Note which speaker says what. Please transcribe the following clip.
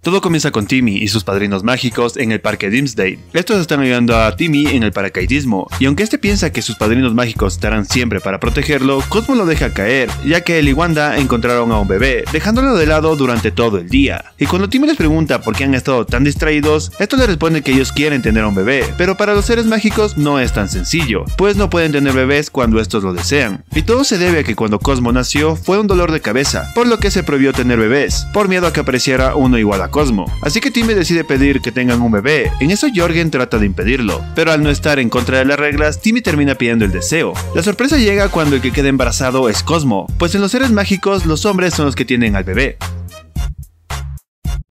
Speaker 1: Todo comienza con Timmy y sus padrinos mágicos en el parque Dimmsdale. Estos están ayudando a Timmy en el paracaidismo, y aunque este piensa que sus padrinos mágicos estarán siempre para protegerlo, Cosmo lo deja caer, ya que él y Wanda encontraron a un bebé, dejándolo de lado durante todo el día. Y cuando Timmy les pregunta por qué han estado tan distraídos, estos le responden que ellos quieren tener a un bebé, pero para los seres mágicos no es tan sencillo, pues no pueden tener bebés cuando estos lo desean. Y todo se debe a que cuando Cosmo nació fue un dolor de cabeza, por lo que se prohibió tener bebés, por miedo a que apareciera uno igual a Cosmo. Así que Timmy decide pedir que tengan un bebé. En eso Jorgen trata de impedirlo, pero al no estar en contra de las reglas, Timmy termina pidiendo el deseo. La sorpresa llega cuando el que queda embarazado es Cosmo, pues en los seres mágicos los hombres son los que tienen al bebé.